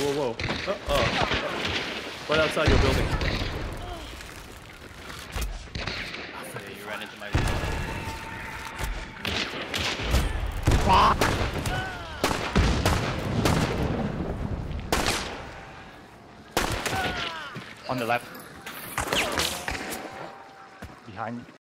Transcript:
whoa, whoa. Right outside your building. Yeah, you ran into my. On the left. Behind